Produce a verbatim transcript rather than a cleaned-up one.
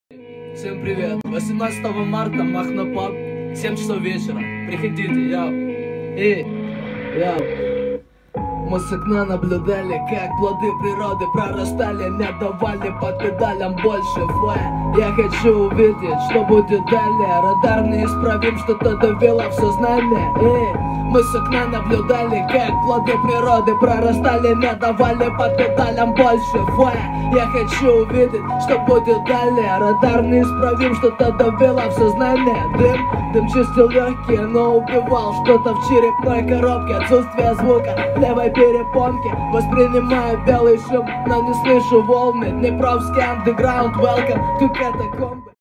Всем привет! восемнадцатого марта Махнопаб, семь часов вечера. Приходите, я. Эй, я. Мы с окна наблюдали, как плоды природы прорастали, не давали под педалям больше фэ. Я хочу увидеть, что будет далее. Радар неисправим, что-то довело в сознание. Эй, мы с окна наблюдали, как плоды природы прорастали, не давали под педалям больше фэ. Я хочу увидеть, что будет далее. Радар неисправим, что-то довело в сознание. Дым, дым чистил легкие, но убивал что-то в черепной коробке. Отсутствие звука в левой перепонке. Воспринимаю белый шум, но не слышу волны. Днепровский андеграунд, welcome to катакомбы.